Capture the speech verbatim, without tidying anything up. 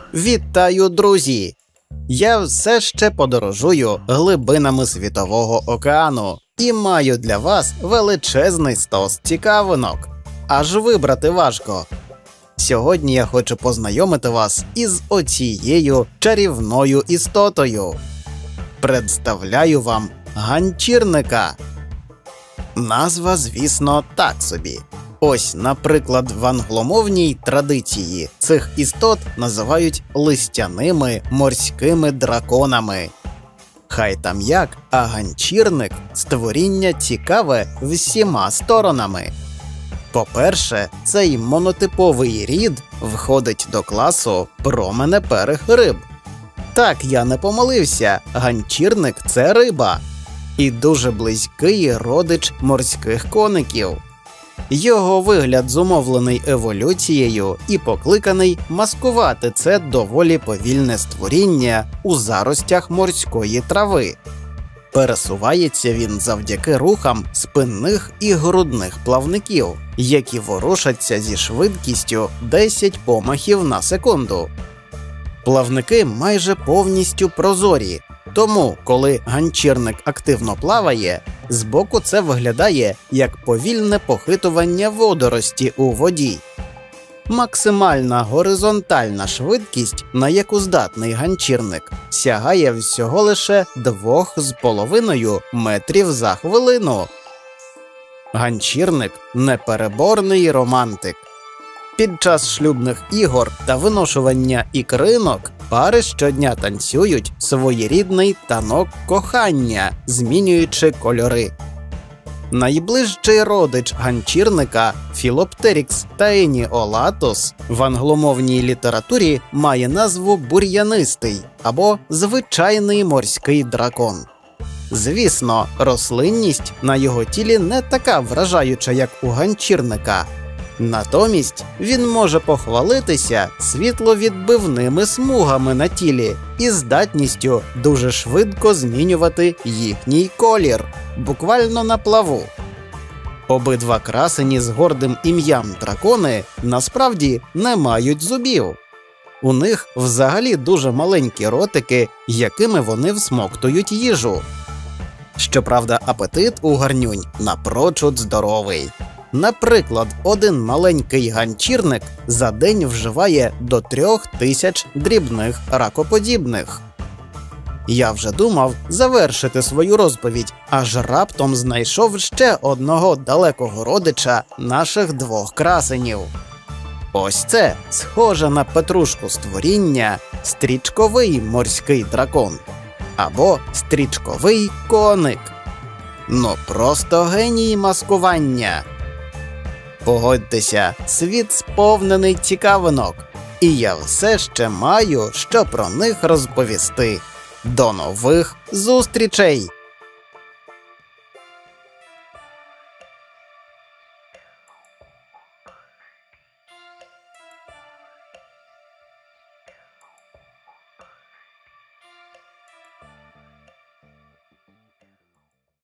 Вітаю, друзі! Я все ще подорожую глибинами Світового океану і маю для вас величезний стос цікавинок. Аж вибрати важко. Сьогодні я хочу познайомити вас із оцією чарівною істотою. Представляю вам ганчірника. Назва, звісно, так собі. Ось, наприклад, в англомовній традиції цих істот називають листяними морськими драконами. Хай там як, а ганчірник – створіння цікаве всіма сторонами. По-перше, цей монотиповий рід входить до класу променеперих риб. Так, я не помилився, ганчірник – це риба. І дуже близький родич морських коників. Його вигляд зумовлений еволюцією і покликаний маскувати це доволі повільне створіння у заростях морської трави. Пересувається він завдяки рухам спинних і грудних плавників, які ворушаться зі швидкістю десять помахів на секунду. Плавники майже повністю прозорі, тому, коли ганчірник активно плаває, збоку це виглядає як повільне похитування водорості у воді. Максимальна горизонтальна швидкість, на яку здатний ганчірник, сягає всього лише двох з половиною метрів за хвилину. Ганчірник – непереборний романтик. Під час шлюбних ігор та виношування ікринок пари щодня танцюють своєрідний танок кохання, змінюючи кольори. Найближчий родич ганчірника Philopteryx taeniolatus в англомовній літературі має назву бур'янистий або звичайний морський дракон. Звісно, рослинність на його тілі не така вражаюча, як у ганчірника. Натомість він може похвалитися світловідбивними смугами на тілі і здатністю дуже швидко змінювати їхній колір, буквально на плаву. Обидва красені з гордим ім'ям дракони насправді не мають зубів. У них взагалі дуже маленькі ротики, якими вони всмоктують їжу. Щоправда, апетит у гарнюнь напрочуд здоровий. Наприклад, один маленький ганчірник за день вживає до трьох тисяч дрібних ракоподібних. Я вже думав завершити свою розповідь, аж раптом знайшов ще одного далекого родича наших двох красенів. Ось це схоже на петрушку створіння стрічковий морський дракон або стрічковий коник. Ну просто геній маскування! Погодьтеся, світ сповнений цікавинок, і я все ще маю, що про них розповісти. До нових зустрічей!